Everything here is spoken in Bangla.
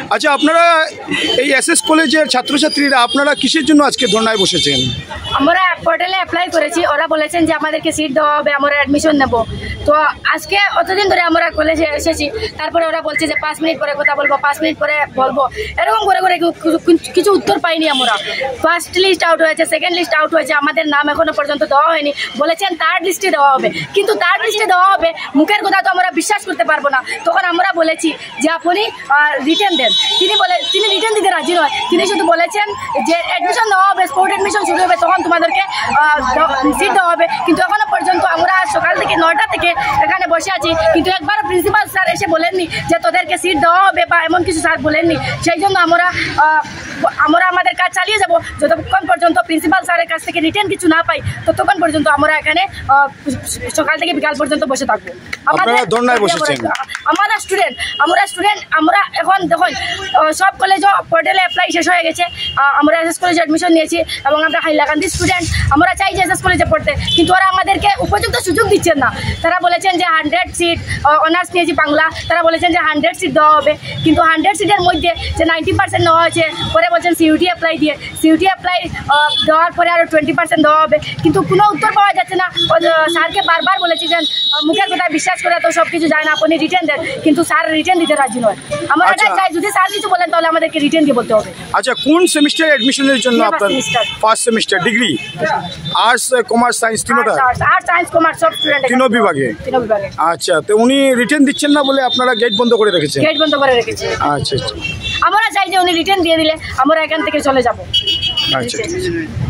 আচ্ছা, আপনারা এই এসএস কলেজের ছাত্রছাত্রীরা আপনারা কিসের জন্য আজকে ধর্নায় বসেছেন? আমরা পোর্টালে অ্যাপ্লাই করেছি, ওরা বলেছেন যে আমাদেরকে সিট দেওয়া হবে, আমরা অ্যাডমিশন নেব। তো আজকে অতদিন ধরে আমরা কলেজে এসেছি, তারপরে ওরা বলছে যে 5 মিনিট পরে কথা বলবো, 5 মিনিট পরে বলবো, এরকম করে করে কিছু উত্তর পাইনি আমরা। ফার্স্ট লিস্ট আউট হয়েছে, সেকেন্ড লিস্ট আউট হয়েছে, আমাদের নাম এখনো পর্যন্ত দেওয়া হয়নি। বলেছেন থার্ড লিস্টে দেওয়া হবে, কিন্তু থার্ড লিস্টে দেওয়া হবে মুখের কথা তো আমরা বিশ্বাস করতে পারবো না। তখন আমরা বলেছি যে আপনি রিটার্ন দেন। তিনি রিটার্ন দিতে রাজি নয়, তিনি শুধু বলেছেন যে অ্যাডমিশন দেওয়া হবে, স্পোর্ট অ্যাডমিশন শুরু হবে, তখন তোমাদেরকে সিট দেওয়া হবে। কিন্তু এখনো পর্যন্ত আমরা সকাল থেকে 9টা থেকে এখানে বসে আছি, কিন্তু একবারও প্রিন্সিপাল স্যার এসে বলেননি যে তোদেরকে সিট দেওয়া হবে বা এমন কিছু স্যার বলেননি। সেই জন্য আমরা আমাদের কাজ চালিয়ে যাব যতক্ষণ পর্যন্ত প্রিন্সিপাল স্যারের কাছ থেকে রিটার্ন কিছু না পাই, ততক্ষণ পর্যন্ত আমরা এখানে সকাল থেকে বিকাল পর্যন্ত বসে থাকবো। আমরা স্টুডেন্ট, আমরা এখন দেখুন সব কলেজ পোর্টালে অ্যাপ্লাই শেষ হয়ে গেছে। আমরা এসএস কলেজে অ্যাডমিশন নিয়েছি এবং আমরা হাইলাকান্দি স্টুডেন্ট। আমরা চাই যে এসএস কলেজে পড়তে, কিন্তু ওরা আমাদেরকে উপযুক্ত সুযোগ দিচ্ছেন না। তারা বলেছেন যে 100 সিট, অনার্স নিয়েছি বাংলা, তারা বলেছেন যে 100 সিট দেওয়া হবে, কিন্তু 100 সিটের মধ্যে যে 90% নেওয়া হয়েছে, পরে বলছেন সিইউটি অ্যাপ্লাই দিয়ে, সিইউটি অ্যাপ্লাই দেওয়ার পরে আরও 20% দেওয়া হবে, কিন্তু কোনো উত্তর পাওয়া যাচ্ছে না। স্যারকে বারবার বলেছি যে মুখের কথা বিশ্বাস করে তো সব কিছু যায় না, আপনি রিটার্ন দেন, কিন্তু স্যার রিটার্ন দিতে রাজি নয়। আমরা এটাই চাই, যদি স্যার কিছু বলেন তাহলে আমাদেরকে রিটার্ন দিয়ে বলতে হবে। আচ্ছা, কোন সেমিস্টার অ্যাডমিশনের জন্য আপনার? First semester degree, arts, commerce, science তিনটা? আর্টস, সায়েন্স, কমার্স সব স্টুডেন্ট, তিন বিভাগে। আচ্ছা, তো উনি রিটার্ন দিচ্ছেন না বলে আপনারা গেট বন্ধ করে রেখেছেন? গেট বন্ধ করে রেখেছি। আচ্ছা আচ্ছা, আমরা চাই যে উনি রিটার্ন দিয়ে দিলে আমরা এখান থেকে চলে যাব। আচ্ছা।